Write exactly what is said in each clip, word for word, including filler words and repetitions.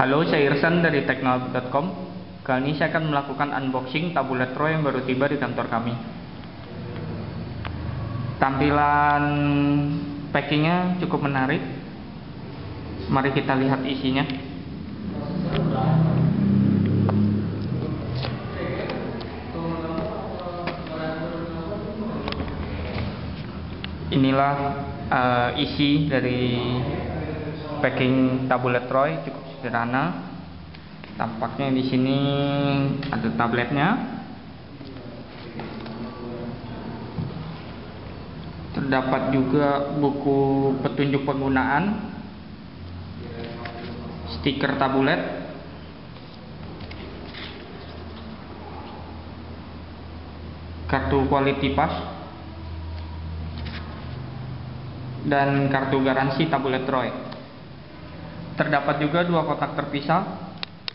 Halo, saya Irsan dari teknol dot com. Kali ini saya akan melakukan unboxing tablet Troy yang baru tiba di kantor kami. Tampilan packingnya cukup menarik. Mari kita lihat isinya. Inilah uh, isi dari packing tablet Troy, cukup sederhana. Tampaknya di sini ada tabletnya. Terdapat juga buku petunjuk penggunaan, stiker tablet, kartu quality pass, dan kartu garansi tablet Troy. Terdapat juga dua kotak terpisah.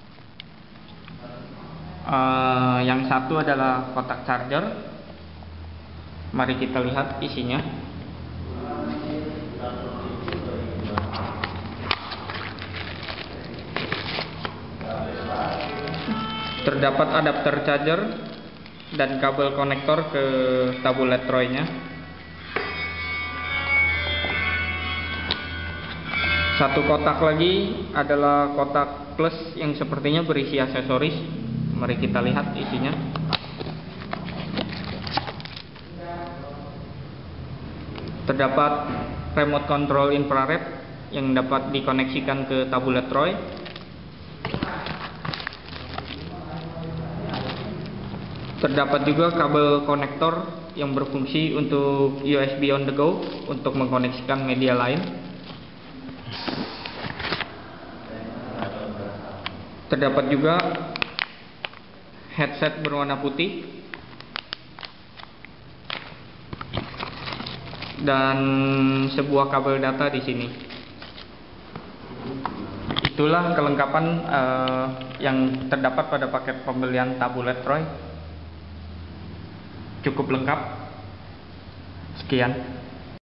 Uh, yang satu adalah kotak charger. Mari kita lihat isinya. Terdapat adapter charger dan kabel konektor ke tablet Troy-nya. Satu kotak lagi adalah kotak plus yang sepertinya berisi aksesoris. Mari kita lihat isinya. Terdapat remote control infrared yang dapat dikoneksikan ke tablet Troy. Terdapat juga kabel konektor yang berfungsi untuk U S B on the go untuk mengkoneksikan media lain. Terdapat juga headset berwarna putih dan sebuah kabel data di sini. Itulah kelengkapan uh, yang terdapat pada paket pembelian tablet Troy. Cukup lengkap. Sekian.